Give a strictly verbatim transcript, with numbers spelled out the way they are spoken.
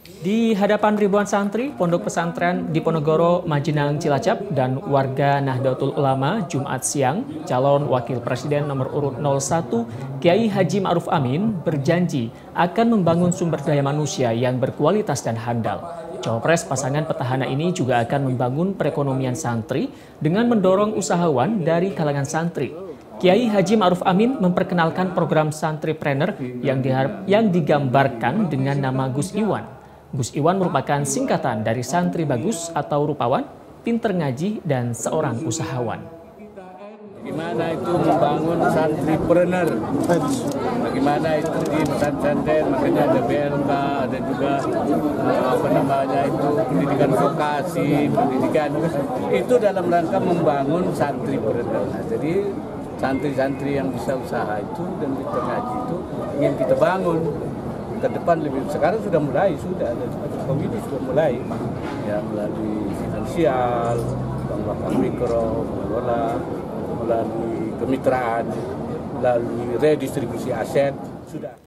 Di hadapan ribuan santri, Pondok Pesantren Diponegoro, Majinang, Cilacap, dan warga Nahdlatul Ulama Jumat siang, calon Wakil Presiden nomor urut nol satu, Kiai Haji Ma'ruf Amin, berjanji akan membangun sumber daya manusia yang berkualitas dan handal. Cawapres pasangan petahana ini juga akan membangun perekonomian santri dengan mendorong usahawan dari kalangan santri. Kiai Haji Ma'ruf Amin memperkenalkan program Santripreneur yang, yang digambarkan dengan nama Gus Iwan. Gus Iwan merupakan singkatan dari santri bagus atau rupawan, pinter ngaji, dan seorang usahawan. Bagaimana itu membangun santripreneur, bagaimana itu di pesantren, makanya ada B L K, ada juga apa namanya itu pendidikan vokasi, pendidikan itu dalam rangka membangun santripreneur. Nah, jadi santri-santri yang bisa usaha itu dan pinter ngaji itu ingin kita bangun ke depan lebih. Sekarang sudah mulai, sudah ada komite sudah mulai ya, melalui finansial, bank wakaf mikro, mengelola, melalui kemitraan, melalui redistribusi aset sudah.